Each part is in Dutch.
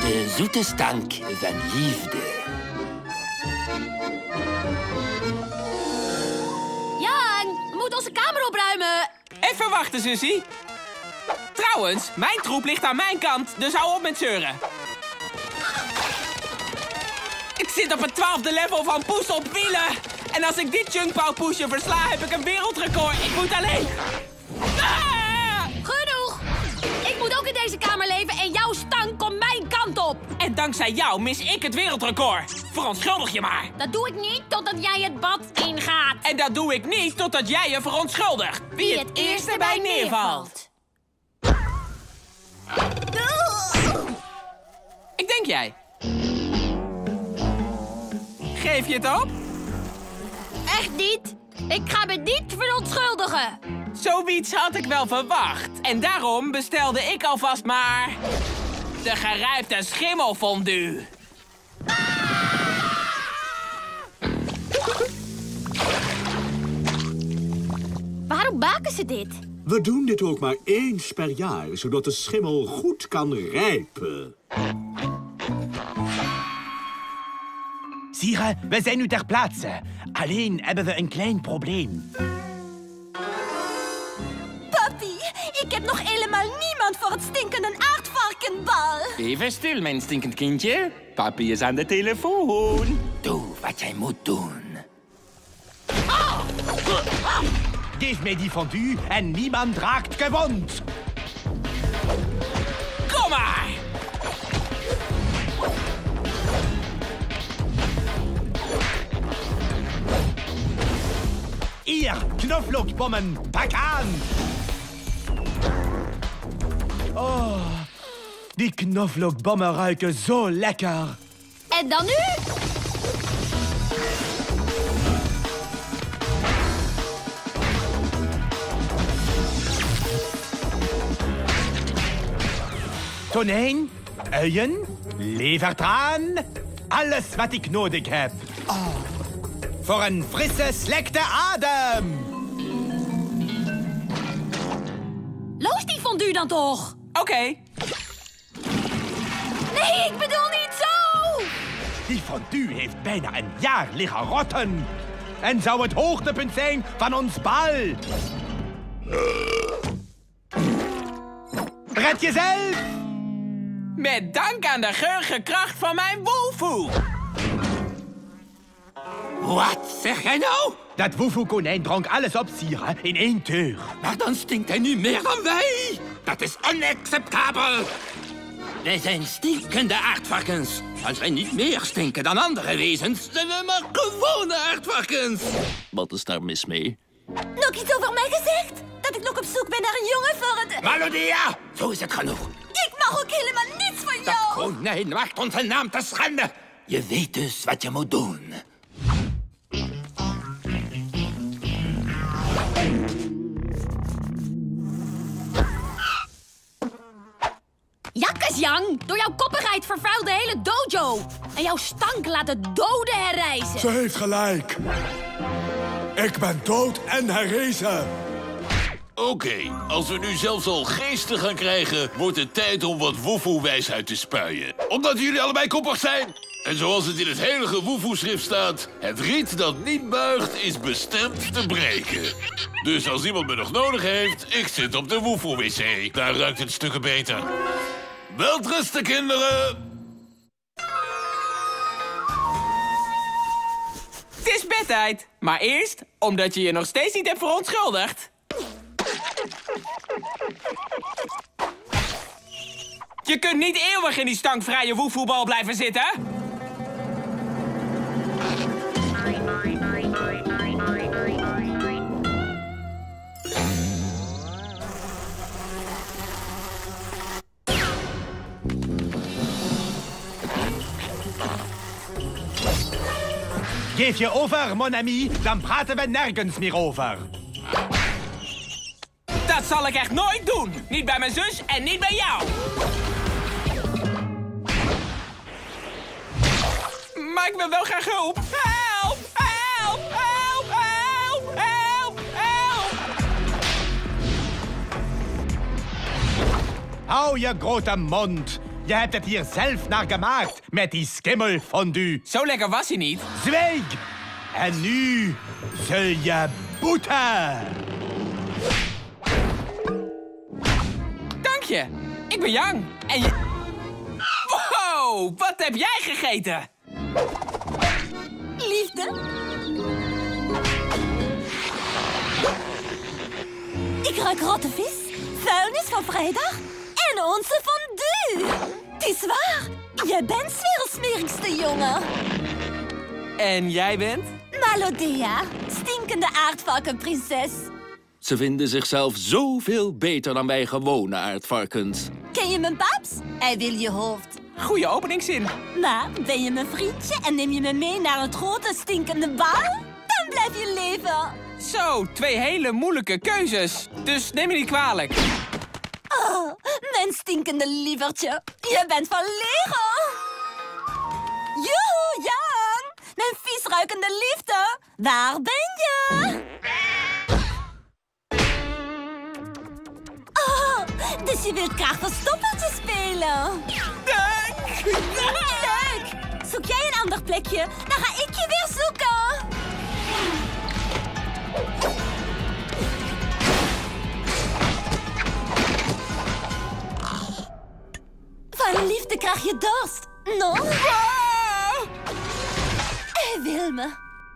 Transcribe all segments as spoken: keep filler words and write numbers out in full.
De zoete stank van liefde. Jan, we moeten onze kamer opruimen. Even wachten, zussie. Trouwens, mijn troep ligt aan mijn kant, dus hou op met zeuren. Ik zit op het twaalfde level van Poes op wielen. En als ik dit Junkpao Poesje versla, heb ik een wereldrecord. Ik moet alleen... Ah! Genoeg! Ik moet ook in deze kamer leven en jouw stank komt mijn kant op. En dankzij jou mis ik het wereldrecord. Verontschuldig je maar. Dat doe ik niet totdat jij het bad ingaat. En dat doe ik niet totdat jij je verontschuldigt. Wie het eerste bij neervalt. Ik denk jij. Geef je het op? Echt niet. Ik ga me niet verontschuldigen. Zoiets had ik wel verwacht. En daarom bestelde ik alvast maar... de gerijpte schimmelfondue. Waarom baken ze dit? We doen dit ook maar eens per jaar, zodat de schimmel goed kan rijpen. Sire, we zijn nu ter plaatse. Alleen hebben we een klein probleem. Papi, ik heb nog helemaal niemand voor het stinkende aardvarkenbal. Even stil, mijn stinkend kindje. Papi is aan de telefoon. Doe wat jij moet doen. Geef mij die fondue en niemand raakt gewond. Kom maar! Hier, knoflookbommen, pak aan! Oh, die knoflookbommen ruiken zo lekker. En dan nu? Tonijn, uien, levertraan, alles wat ik nodig heb. Oh. Voor een frisse, slechte adem. Loos die fondue dan toch? Oké. Okay. Nee, ik bedoel niet zo! Die fondue heeft bijna een jaar liggen rotten. En zou het hoogtepunt zijn van ons bal. Red jezelf! Met dank aan de geurige kracht van mijn woefoe. Wat zeg jij nou? Dat woefoe-konijn dronk alles op, sire, in één teug. Maar dan stinkt hij nu meer dan wij. Dat is onacceptabel. Wij zijn stinkende aardvarkens. Als wij niet meer stinken dan andere wezens, zijn we maar gewone aardvarkens. Wat is daar mis mee? Nog iets over mij gezegd? Dat ik nog op zoek ben naar een jongen voor het... Malodia, zo is het genoeg. Ik mag ook helemaal niets van Dat jou. konijn maakt onze naam te schande. Je weet dus wat je moet doen. Jakkes, Jan! Door jouw koppigheid vervuilt de hele dojo. En jouw stank laat de doden herrijzen. Ze heeft gelijk. Ik ben dood en herrezen. Oké, okay, als we nu zelfs al geesten gaan krijgen, wordt het tijd om wat woefoe-wijsheid te spuien. Omdat jullie allebei koppig zijn. En zoals het in het heilige woefoe-schrift staat, het riet dat niet buigt is bestemd te breken. Dus als iemand me nog nodig heeft, ik zit op de woefoe-wc. Daar ruikt het stukken beter. Welterusten, kinderen! Het is bedtijd. Maar eerst, omdat je je nog steeds niet hebt verontschuldigd. Je kunt niet eeuwig in die stankvrije woefoebal blijven zitten. Geef je over, mon ami, dan praten we nergens meer over. Dat zal ik echt nooit doen. Niet bij mijn zus en niet bij jou. Maar ik wil wel graag hulp. Help! Help! Help! Help! Help! Help! Hou je grote mond. Je hebt het hier zelf naar gemaakt met die skimmelfondue. Zo lekker was hij niet. Zwijg! En nu zul je boeten. Dank je. Ik ben Yang. En je... Wow, wat heb jij gegeten? Liefde? Ik ruik rotte vis, vuilnis van vrijdag en onze fondue. Het is waar, jij bent 's werelds smerigste jongen. En jij bent? Malodea, stinkende aardvarkenprinses. Ze vinden zichzelf zoveel beter dan wij gewone aardvarkens. Ken je mijn paps? Hij wil je hoofd. Goeie openingszin. Maar ben je mijn vriendje en neem je me mee naar het grote stinkende bal? Dan blijf je leven. Zo, twee hele moeilijke keuzes. Dus neem me niet kwalijk. Oh, mijn stinkende lievertje. Je bent van Lego. Joehoe, Jan. Mijn viesruikende liefde. Waar ben je? Oh, dus je wilt graag verstoppertje spelen. Dank. Leuk. Zoek jij een ander plekje, dan ga ik je weer zoeken. Van liefde krijg je dorst. Nog? Ah! Hij wil me.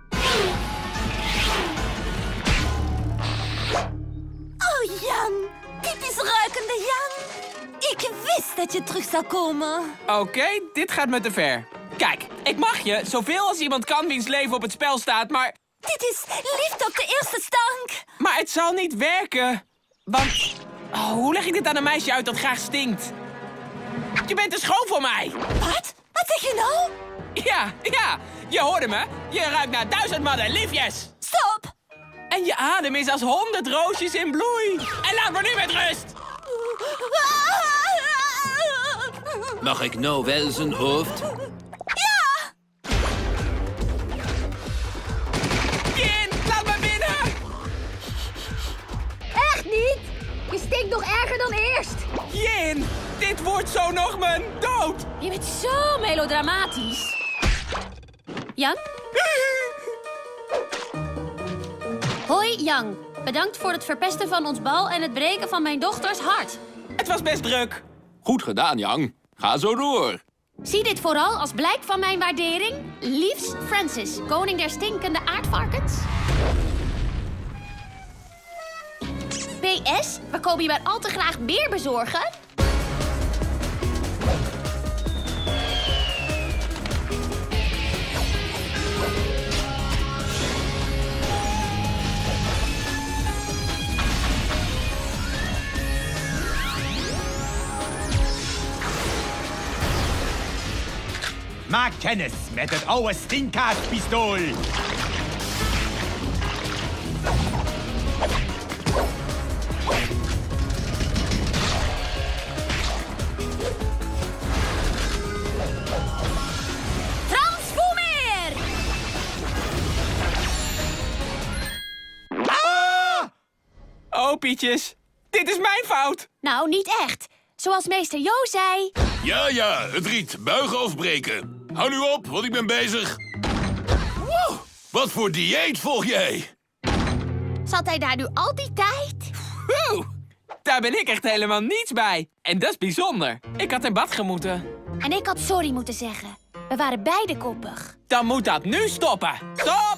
Oh, Jan. Typisch ruikende Jan. Ik wist dat je terug zou komen. Oké, okay, dit gaat me te ver. Kijk, ik mag je zoveel als iemand kan wiens leven op het spel staat, maar... Dit is liefde op de eerste stank. Maar het zal niet werken. Want... Oh, hoe leg ik dit aan een meisje uit dat graag stinkt? Je bent te schoon voor mij. Wat? Wat zeg je nou? Ja, ja. Je hoorde me. Je ruikt naar duizend mannen liefjes. Stop. En je adem is als honderd roosjes in bloei. En laat me nu met rust. Mag ik nou wel zijn hoofd? Ja! Yin, laat me binnen. Echt niet? Je stinkt nog erger dan eerst. Yin, dit wordt zo nog mijn dood. Je bent zo melodramatisch. Yang? Hoi, Yang. Bedankt voor het verpesten van ons bal en het breken van mijn dochters hart. Het was best druk. Goed gedaan, Yang. Ga zo door. Zie dit vooral als blijk van mijn waardering. Liefs Francis, koning der stinkende aardvarkens. P S, we komen je maar al te graag meer bezorgen. Maak kennis met het oude stinkkaartpistool. Transformeer! Ah! Oh, Pietjes. Dit is mijn fout. Nou, niet echt. Zoals meester Jo zei. Ja, ja, het riet. Buigen of breken. Hou nu op, want ik ben bezig. Wow, wat voor dieet volg jij? Zat hij daar nu al die tijd? Woe, daar ben ik echt helemaal niets bij. En dat is bijzonder. Ik had in bad gemoeten. En ik had sorry moeten zeggen. We waren beide koppig. Dan moet dat nu stoppen. Stop!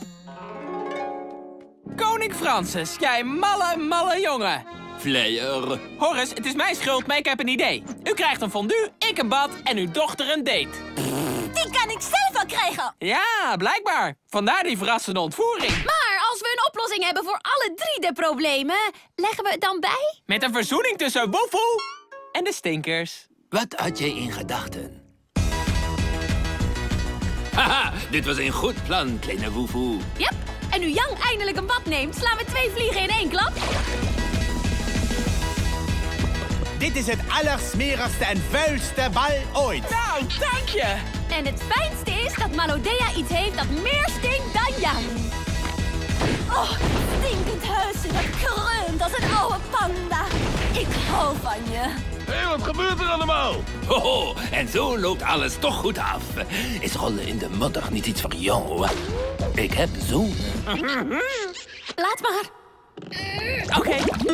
Koning Francis, jij malle, malle jongen. Flyer. Horace, het is mijn schuld, maar ik heb een idee. U krijgt een fondue, ik een bad en uw dochter een date. Die kan ik zelf wel krijgen. Ja, blijkbaar. Vandaar die verrassende ontvoering. Maar als we een oplossing hebben voor alle drie de problemen, leggen we het dan bij? Met een verzoening tussen Woefoe en de stinkers. Wat had jij in gedachten? Haha, dit was een goed plan, kleine woefoe. Yep. En nu Yang eindelijk een bad neemt, slaan we twee vliegen in één klap. Dit is het allersmerigste en vuilste bal ooit. Nou, dank je. En het fijnste is dat Malodea iets heeft dat meer stinkt dan Yang. Oh, stinkend huisje dat kreunt als een oude panda. Ik hou van je. Hé, wat gebeurt er allemaal? Hoho, en zo loopt alles toch goed af. Is rollen in de modder niet iets voor jou? Ik heb zo'n... Laat maar. Oké.